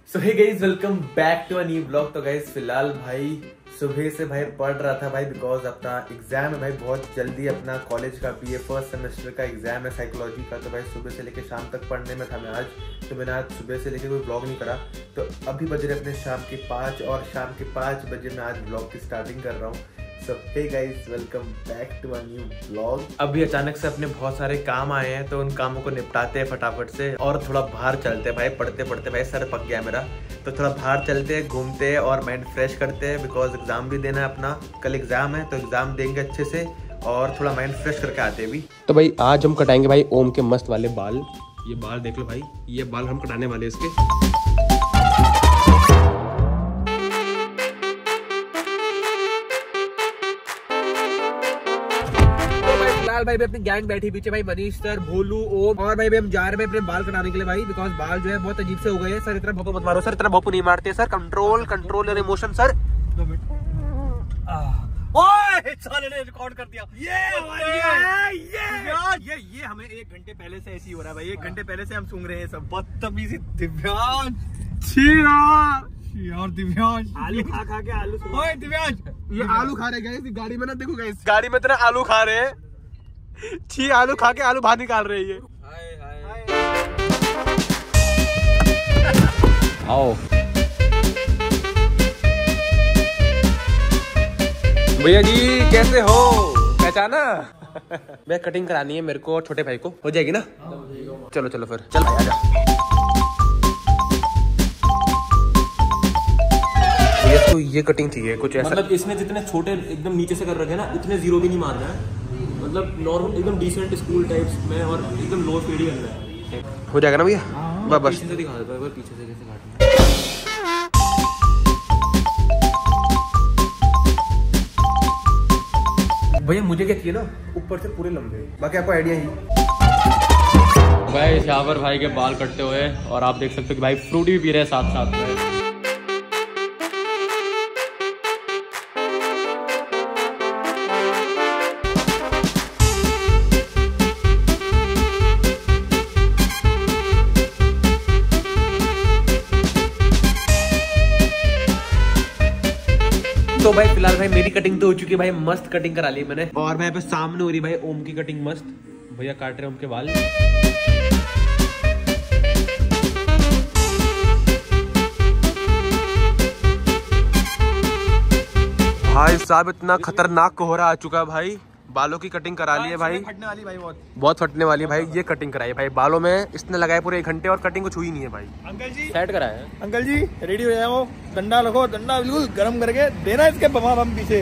So hey guys, welcome back to a new blog. तो guys फिलहाल भाई सुबह से भाई पढ़ रहा था भाई, बिकॉज अपना एग्जाम है भाई, बहुत जल्दी अपना कॉलेज का बीए फर्स्ट सेमेस्टर का एग्जाम है साइकोलॉजी का। तो भाई सुबह से लेकर शाम तक पढ़ने में था मैं आज। तो मैंने आज सुबह से लेकर कोई ब्लॉग नहीं करा। तो अभी बज रहे अपने शाम के 5 और शाम के 5 बजे मैं आज ब्लॉग की स्टार्टिंग कर रहा हूँ। So hey guys, welcome back to a new vlog। अभी अचानक से अपने बहुत सारे काम आए हैं, तो उन कामों को निपटाते हैं फटाफट से और थोड़ा बाहर चलते हैं भाई। पढ़ते पढ़ते भाई सर पक गया मेरा, तो थोड़ा बाहर चलते हैं, घूमते हैं और माइंड फ्रेश करते हैं। बिकॉज एग्जाम भी देना है अपना, कल एग्जाम है, तो एग्जाम देंगे अच्छे से और थोड़ा माइंड फ्रेश करके आते हैं भी। तो भाई आज हम कटाएंगे भाई ओम के मस्त वाले बाल। ये बाल देख लो भाई, ये बाल हम कटाने वाले इसके। भाई अपनी गैंग बैठी पीछे भाई, मनीष सर, भोलू, ओम और भाई हम जा रहे हैं अपने बाल कटाने के लिए भाई। बिकॉज बाल जो है बहुत अजीब से हो गए हैं। सर इतना भोपू मत मारो सर, इतना भोपू नहीं मारते sir. Control your emotion sir. ओए साले ने रिकॉर्ड कर दिया। ये हमें 1 घंटे पहले से ऐसी हो रहा है भाई। 1 घंटे पहले से हम सूंघ रहे हैं सब। बदतमीजी दिव्यांश यार, दिव्यांश आलू खा के आलू। ओए दिव्यांश, ये आलू खा रहे हैं गाड़ी में ना, देखो गाइस गाड़ी में इतना आलू खा रहे हैं। छी, आलू खा के आलू बाहर निकाल रहे हैं। आओ भैया जी, कैसे हो? पहचाना? मैं कटिंग करानी है मेरे को और छोटे भाई को। हो जाएगी ना? चलो चलो फिर चल भाई आजा। तो ये कटिंग चाहिए कुछ ऐसा, मतलब इसमें जितने छोटे एकदम नीचे से कर रखे हैं ना, उतने जीरो भी नहीं मारना है। मतलब नॉर्मल एकदम डिसेंट स्कूल टाइप्स में और एकदम लो फेड ही करना है। हो जाएगा ना भैया? बस पीछे से दिखा देता है, पीछे से कैसे काटना है। भैया मुझे क्या चाहिए ना, ऊपर से पूरे लंबे, बाकी आपको आइडिया ही। भाई शावर भाई के बाल कटते हुए, और आप देख सकते हो कि भाई फ्रूटी भी पी रहे हैं साथ साथ में। तो भाई फिलहाल भाई मेरी कटिंग तो हो चुकी है भाई, मस्त कटिंग करा ली मैंने। और मैं पे सामने हो रही भाई ओम की कटिंग मस्त। भैया काट रहे ओम के बाल। भाई साहब इतना खतरनाक कोहरा आ चुका है भाई, बालों की कटिंग करा ली है भाई। फटने वाली भाई, बहुत फटने वाली है भाई। ये कटिंग कराई भाई बालों में, इसने लगाए पूरे 1 घंटे और कटिंग को छुई नहीं है भाई। अंकल जी सेट कराया है। अंकल जी रेडी हो जाओ, डंडा रखो, डंडा बिल्कुल गरम करके देना इसके बम पीछे।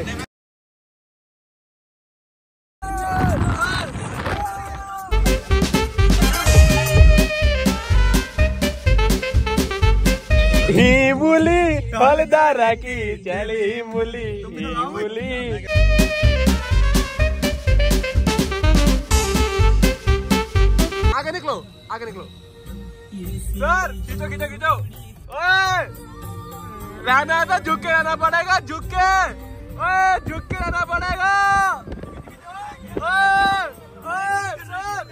ही मूली फलदारा की चली मूली। आगे निकलो सर, खींचो। ओए रहना तो झुक के रहना पड़ेगा, झुक के रहना पड़ेगा। ओए सर,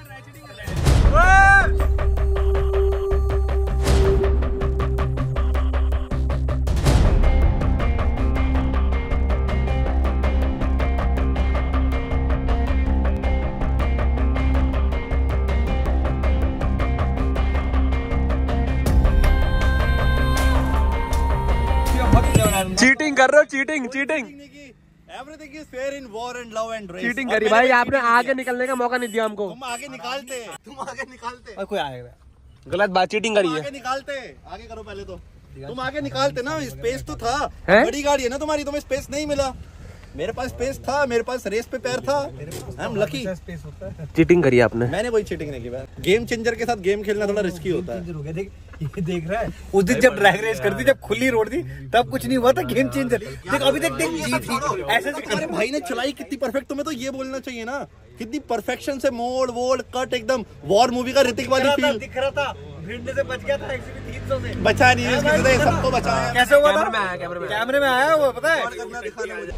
चीटिंग कर रहे हो, cheating. Everything is fair in war and love and race. Cheating करी भाई आपने, आगे निकलने का मौका नहीं दिया हमको। तुम आगे निकालते और कोई आएगा, गलत बात, चीटिंग करी है। आगे करो पहले तो। तुम आगे निकालते ना, स्पेस तो था। बड़ी गाड़ी है ना तुम्हारी, तुम्हें स्पेस नहीं मिला। मेरे पास स्पेस था, मेरे पास रेस पे पैर था। I am lucky. चीटिंग करी आपने। मैंने कोई चीटिंग नहीं की भाई। गेम चेंजर के साथ गेम खेलना थोड़ा रिस्की होता है। ये देख रहा है, उस दिन जब ड्रैग रेस करती, जब खुली रोड थी, तब कुछ नहीं हुआ था। गेम चेंजर देख, अभी तक जी थी। ऐसे तुम्हारे भाई ने चलाई कितनी परफेक्ट, तुम्हें तो ये बोलना चाहिए ना, कितनी परफेक्शन से मोड़ वोड़ कट, एकदम वॉर मूवी का ऋतिक वाली फील दिख रहा था। भिड़ने से बच गया था, एक्चुअली 300 से बचा नहीं है, सबको बचाया। कैसे हुआ था? कैमरे में आया वो, पता है।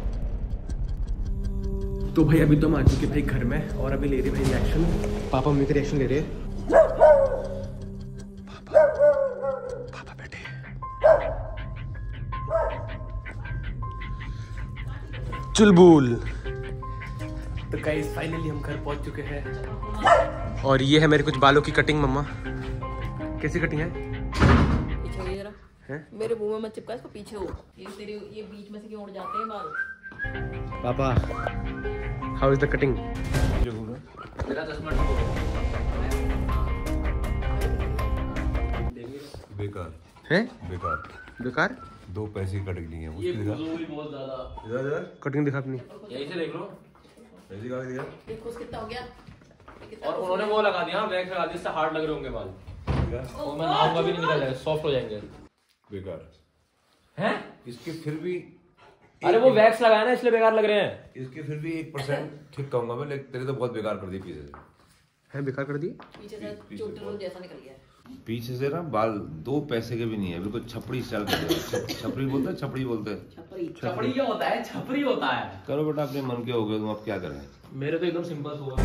तो भाई अभी तो हम आ चुके भाई घर में और अभी ले रहे भाई रिएक्शन। पापा मम्मी का रिएक्शन ले रहे हैं। पापा बैठे। चुलबुल। तो गाइस फाइनली हम घर पहुंच चुके हैं और ये है मेरे कुछ बालों की कटिंग। मम्मा कैसी कटिंग है? पीछे हो जरा हैं? मेरे मुंह में मत चिपका, इसको पीछे हो। ये बीच में से क्यों उड़ जाते हैं बाल? पापा हाउ इज द कटिंग? मेरा चश्मा ठीक हो बेकार है बेकार बेकार। 2 पैसे की कटिंग नहीं है ये उसकी दिखा भी बहुत ज्यादा। इधर कटिंग दिखा अपनी। यहीं से देख लो। पैसे का दिया देखो कितना हो गया। और उन्होंने वो लगा दिया, वैक्स लगा दिया, इससे हार्ड लग रहे होंगे बाल। वो मैं नहाऊंगा भी नहीं, निकल जाएगा, सॉफ्ट हो जाएंगे। बेकार हैं? इसके फिर भी अरे वो वैक्स लगाया ना इसलिए बेकार लग रहे हैं। इसके फिर भी 1% ठीक कहूंगा मैं, लेकिन तेरे तो बहुत बेकार कर दी पीछे से। है बेकार कर दी। पीछे से चोटर जैसा निकल गया है। पीछे से ना बाल 2 पैसे के भी नहीं है, बिल्कुल छपड़ी स्टाइल कर दिया। छपड़ी बोलते हैं, छपड़ी बोलते हैं। छपरी क्या होता है? छपरी होता है। करो बेटा, अपने मन के हो गए तुम, अब क्या करें। मेरे तो एकदम सिंपल हुआ।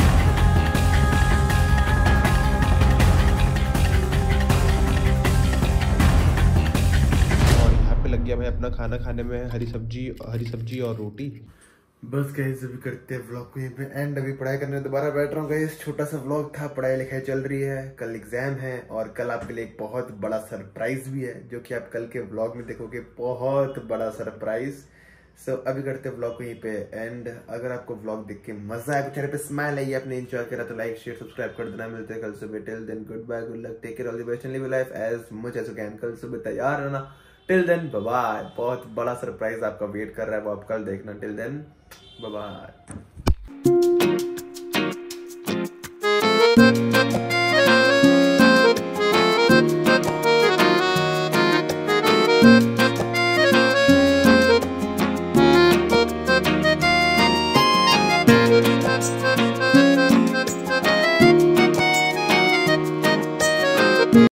और यहाँ पे लग गया भाई अपना खाना खाने में, हरी सब्जी और रोटी। बस गाइस अभी करते हैं व्लॉग को यहीं पे एंड। अभी पढ़ाई करने दोबारा बैठ रहा हूँ गाइस। छोटा सा व्लॉग था, पढ़ाई लिखाई चल रही है, कल एग्जाम है और कल आपके लिए एक बहुत बड़ा सरप्राइज भी है जो कि आप कल के व्लॉग में देखोगे। बहुत बड़ा सरप्राइज। सो अभी करते हैं व्लॉग को यहीं पे एंड। अगर आपको व्लॉग देख के मजा आया, चेहरे पे स्माइल आई, आपने एंजॉय करा तो लाइक शेयर सब्सक्राइब कर देना। मिलते हैं कल सुबह। Till then good bye, good luck, take care, all the best and live your life as much as you can. कल सुबह तैयार रहना। Till then bye bye. बहुत बड़ा सरप्राइज आपका वेट कर रहा है, वो आप कल देखना। Till then bye bye.